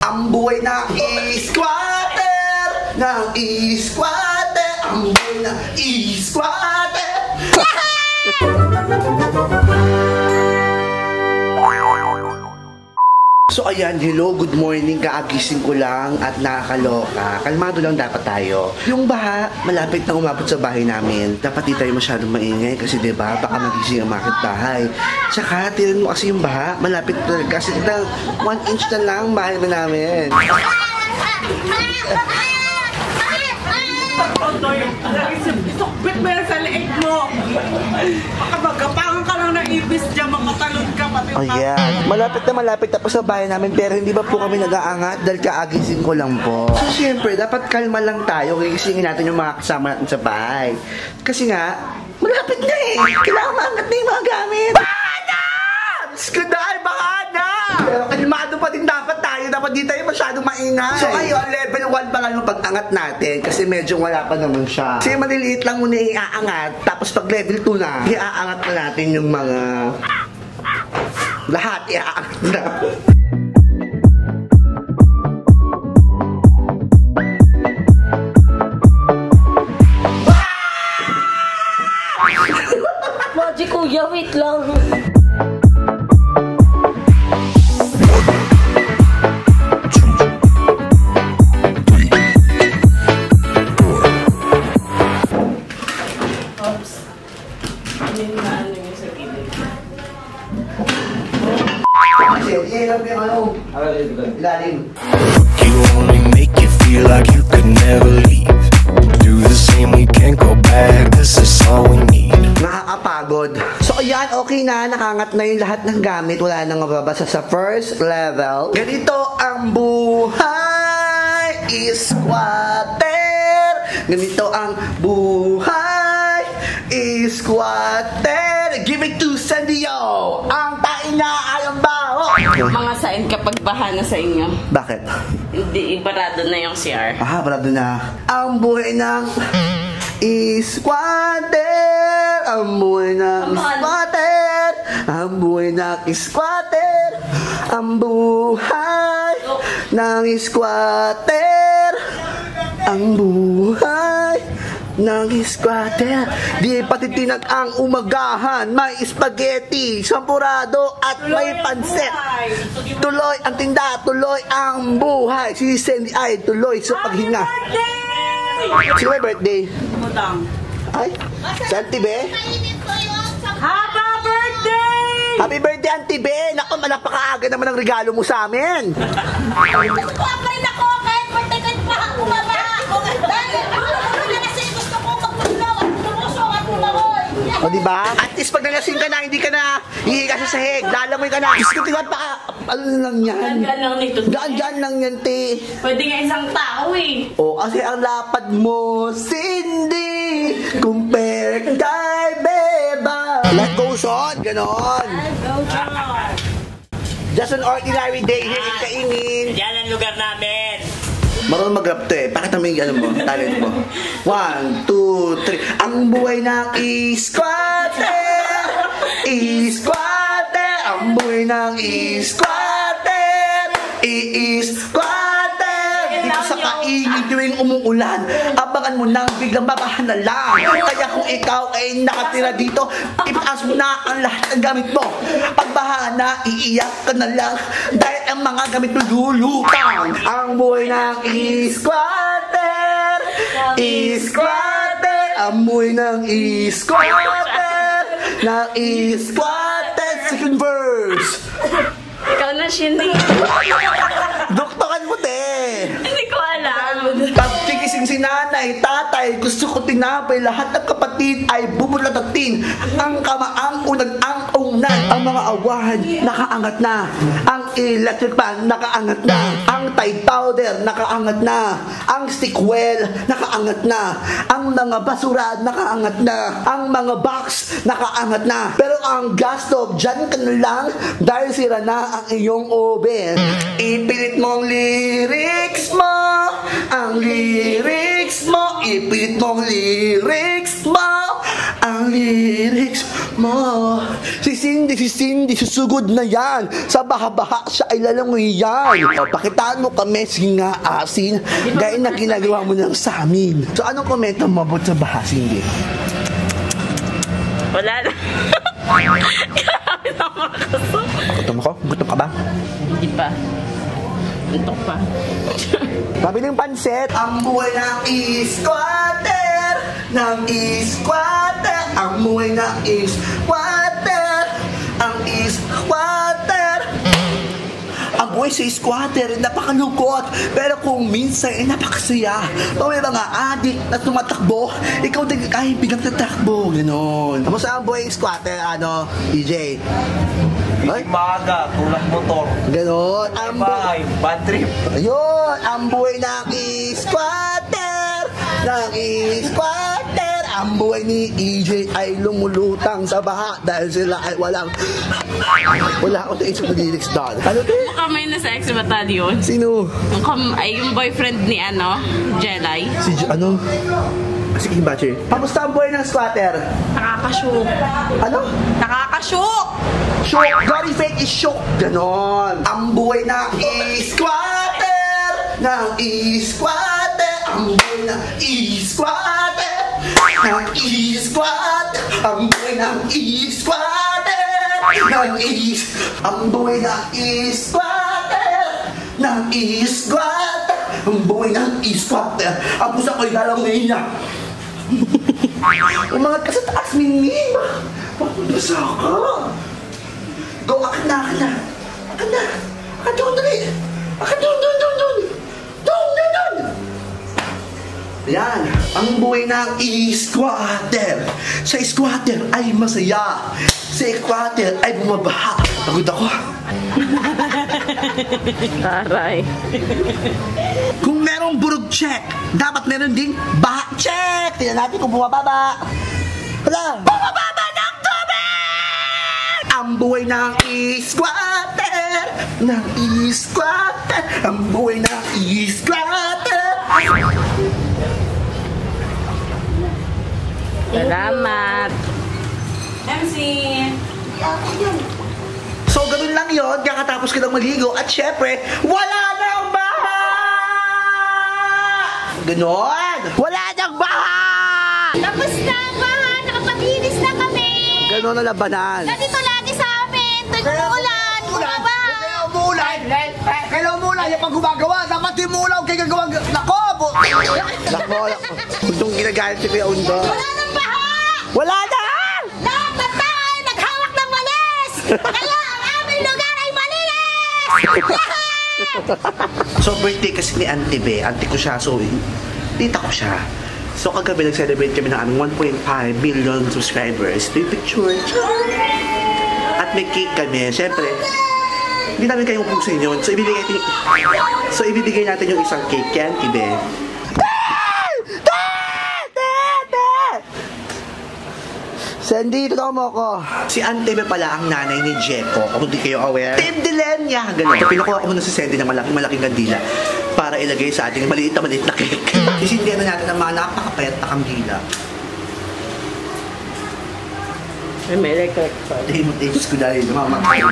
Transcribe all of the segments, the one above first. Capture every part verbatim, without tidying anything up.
Ang buhay na i-squatter, ng i-squatter, ang buhay na i-squatter. So ayan, hello, good morning, kaagising ko lang at nakakaloka. Kalmado lang dapat tayo. Yung baha, malapit na umabot sa bahay namin. Dapat di tayo masyadong maingay kasi diba, baka magising ang makit bahay. Tsaka, tinan mo kasi yung baha, malapit talaga kasi lang, one inch na lang ang bahay na namin. Isukbit mo yan sa leeg mo. Makapagapangan ka lang ng ibis dyan, makatalon ka pati. Oh yeah, malapit na malapit na po sa bahay namin, pero hindi ba po kami nag-aangat dahil kaagising ko lang po. So syempre, dapat kalma lang tayo, gigisingin natin yung mga kasama natin sa bahay. Kasi nga, malapit na eh. Kailangan maangat na yung mga gamit. Baha na! Skandal, baha na! Pero kalmado pa din dapat tayo, dapat di tayo masyadong maingay. So ayun, level one pa lang yung pag-angat natin kasi medyo wala pa naman siya. Kasi maliliit lang muna iaangat, tapos pag level two na, iaangat na natin yung mga... lahat iaangat na. Maji kuya, wait lang. You only make you feel like you could never leave. Do the same, we can't go back. This is all we need. Nakakapagod. So ayan, okay na. Nakangat na yung lahat ng gamit. Wala nang mababasa sa first level. Ganito ang buhay is-squatter. Ganito ang buhay is-squatter. Give it to Sandio. Ang tain na ay ang baho. Mga sain kapag baha na sa inyo. Bakit? Hindi, ibarado na yung C R. Ah, brado na. Ang buhay ng is-squatter. Ang buhay ng is-squatter. Ang buhay ng is-squatter. Ang buhay ng is-squatter. Ang buhay ng squatter. Di patitinag ang umagahan. May spaghetti, sampurado at may pansit. Tuloy ang tinda, tuloy ang buhay. Si Sandy ay tuloy sa paghinga. Sino may birthday? Mutang. Ay, Santi Be? Happy birthday! Happy birthday, Auntie Be! Naku, malapakaaga naman ang regalo mo sa amin. Kuha pa rin ako kahit birthday pa ako baba. Dahil ano kasi gusto ko magpaglaw at lumusong at lumahoy. O diba? At least pag nalasing ka na, hindi ka na hihiga sa sahig. Lalamoy ka na. Diyos ko, tingnan pa. Ano lang yan? Gaan lang nito. Gaan-gaan lang yan, te. Pwede nga isang tao eh. O, kasi ang lapad mo, Cindy, compare kay Beba. Life goes on, ganon. Just an ordinary day here in Kainin. Yan ang lugar namin. Marunong mag-rap to eh. Pakita mo yung ano mo, talent mo. One, two, three. Ang buhay ng i-squatter, i-squatter. Ang buhay ng i-squatter, i-squatter. Dito sa Kainin tuwing umuulan, abangan mo nang biglang babahan na lang. Kaya kung ikaw ay nakatira dito, itaas mo na ang lahat ng gamit mo. Pag baha na, iiyak ka na lang dahil ang mga gamit mo lulutang. Ang buhay ng i-squatter, i-squatter. Ang buhay ng i-squatter, ng i-squatter. Second verse. Ikaw na, Shindy. Doktoran mo, te. Hindi ko alam. Pag tigising si nanay, tatay, gusto ko tinapay, lahat ng kapatid ay bubulatatin. Ang kamaang unang ang unan. Ang mga awahan, nakaangat na. Ang electric fan, nakaangat na. Ang Tide powder, nakaangat na. Ang stickwell, nakaangat na. Ang mga basura, nakaangat na. Ang mga box, nakaangat na. Pero ang gas stove, dyan ka na lang dahil sira na ang iyong oven. Ipilit mo ang lyrics mo, ang lyrics mo, ipilit mo ang lyrics mo, ang lyrics mo. Sising Cindy, si Cindy, susugod na yan. Sa baha-baha siya ay lalangoy yan. O, pakitaan mo kami, sige nga, asin. Gaya na ginagawa mo lang sa amin. So, anong komento mo about sa baha, Cindy? Wala na. Grabe na makasok. Gutom ako? Gutom ka ba? Hindi pa. Antok pa. Pabiling pansit. Ang buhay ng squatter, ng squatter. Ang buhay ng squatter, ang squatter. Ang buhay sa squatter, napakalungkot. Pero kung minsan, eh, napakasaya. Pag may mga adik na tumatakbo, ikaw din kahit bigang tatakbo. Ganon. Kamusta ang buhay squatter, ano, E J? Ay? Maaga, tulak motor. Ganon. Ang bu- Bahay, bad trip. Ayun, ang buhay ng squatter, ng squatter. Ang buhay ni E J ay lumulutang sa baha dahil sila ay walang, wala akong taisip na lyrics doon. Ano to? Baka may nasa ex battalion. Sino? Yung, kam- ay, yung boyfriend ni ano, Jelay. Si J- ano? Sige, Bache. Kamusta ang buhay ng squatter? Nakakashoot. Ano? Nakakashook! Shook. Very fake is shook. Ganon. Ang buhay ng squatter, ng squatter. Ang buhay ng squatter, ng squatter. Ang buhay ng squatter, ng is. Ang buhay ng squatter, ng squatter. Ang buhay ng squatter. Ang pusa ko'y lalangin niya. Umangat ka sa taas, Mingming. Papunasa ka. Go, akin na, akin na. Akin na. Akin doon, dali. Akin doon, doon, doon, doon. Doon, doon, doon. Yan. Ang buhay ng squatter. Sa squatter ay masaya. Sa squatter ay bumabaha. Pagod ako. Taray. Kung merong burog check, dapat meron din baha check. Tingnan natin kung bumababa. Wala. Bumababa ng tubig! Ang buhay ng squatter, ng squatter. Ang buhay ng squatter. Salamat. M C. So, ganun lang yun. Kakatapos ka lang maligo. At syempre, wala nang baha! Ganon! Wala nang baha! Tapos na ang baha, nakapag-inis na kami. Ganon na labanan. Ganito lagi sa amin. Tuwing umulan, bumaba. Kaya umulan. Kaya umulan. Yung pag gumagawa, dapat yung umulan kaya gagawang... Nako! bu- Nako! Kung itong ginagalit si Kuya Undo. Wala nang baha! Wala na! Lahat ng tao ay naghawak ng walis! Kaya ang aming lugar ay malinis! So, birthday kasi ni Auntie Be. Auntie ko siya. So, tita ko siya. So, kagabi nag-celebrate kami ng aming one point five million subscribers. May picture. At may cake kami. Siyempre, hindi namin kayong pusin yun. So, ibibigay natin, so, ibibigay natin yung isang cake kay Auntie Be. Sandy, totoo mo ko. Si Auntie Be pala ang nanay ni Jeko. Kung hindi kayo aware. Team Dilenia! Ganun. So, pinukuha ko muna si Sandy ng malaking, malaking kandila para ilagay sa ating maliit na maliit na cake. Sisindihan na natin ang mga napakapayat na kandila. Ay, may electric fan. Dahil mo tapes ko dahil namamatay.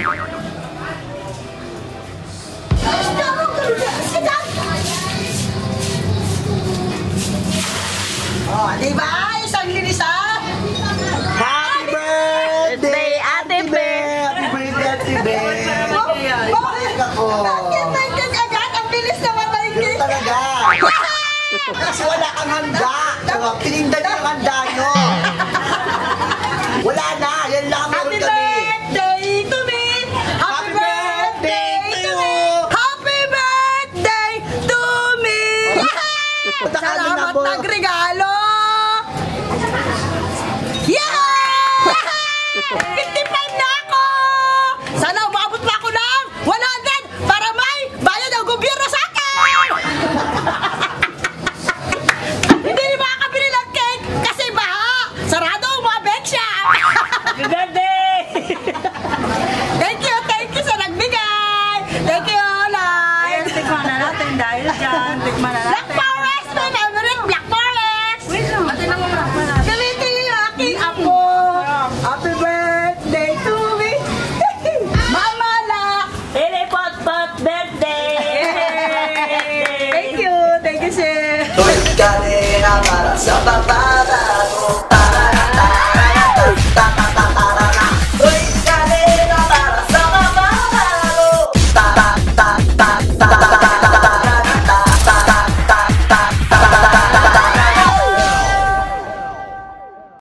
Oh, di ba? Isang linis ah! Happy birthday, Ate Be! Happy birthday, Ate Be! Bakit? Ako! Bakit nandiyan agad? Ang bilis naman na yung Ganun talaga! Kasi wala kang handa! Saka pinindan niyo ang handa nyo! Wala na! Yan lang meron Happy kami! birthday to me! Happy birthday to me! Happy birthday to me! Salamat nagregalo! Yeah! fifty-five na ako! Sana umabot pa ako ng one hundred para may bayad ang gobyerno sa akin! Hindi na makakabili ng cake kasi baha! Sarado ang mga beksya! Happy birthday! Thank you, thank you sa nagbigay! Thank you, Olay! Tikman na natin dahil dyan. Tikman na Black Forest! My favorite Black Forest! Wait lang. Ate lang muna. Gamitin niyo yung aking apo! Happy birthday to me! Gasolina para sa papa